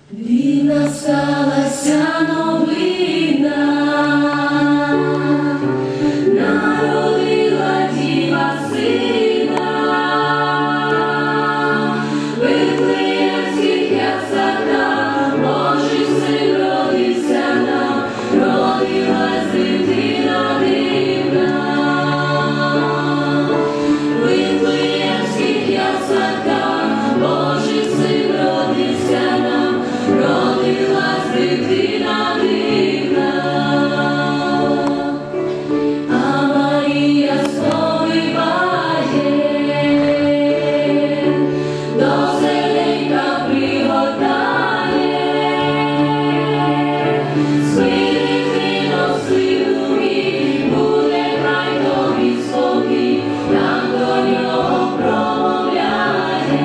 Вільна сталася новина, народила діва сина, Вифлеємських яслах Божий син родився нам, родилась дитина дивна. Вифлеємських яслах Божий син родився нам, родилась дитина дивна. А Марія сповиває, до селенька пригортає, спини силові, буде край тобі спокій, там до нього промовляє.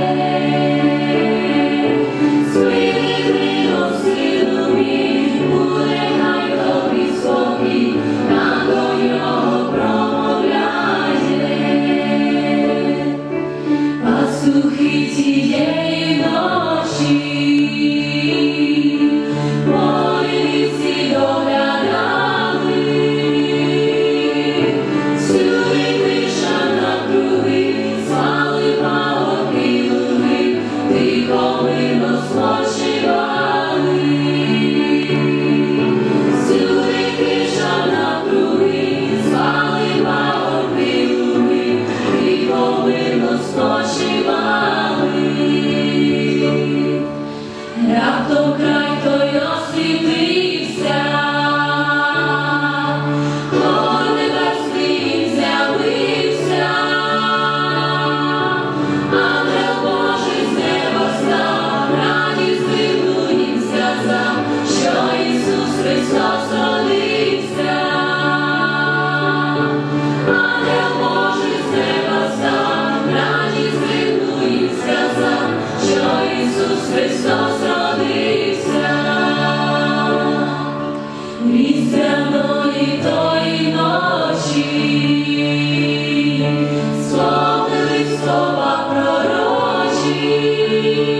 Спини силові, буде край тобі спокій, там до нього промовляє. Пастухи тієї ночі молились доглядали, всюди тиша навкруги, спали пагорки луги, тихо мирно спочивали. Всюди тиша навкруги, спали пагорки луги, тихо мирно спочивали. Раптом край той освітився, Хор небесний з'явився, ангел Божий з неба став, радість дивну їм сказав, що Ісус Христос родився. Ангел Божий з неба став, радість дивну їм сказав, що Ісус Христос родився. Різдвяної тої ночі сповнились слова пророчі,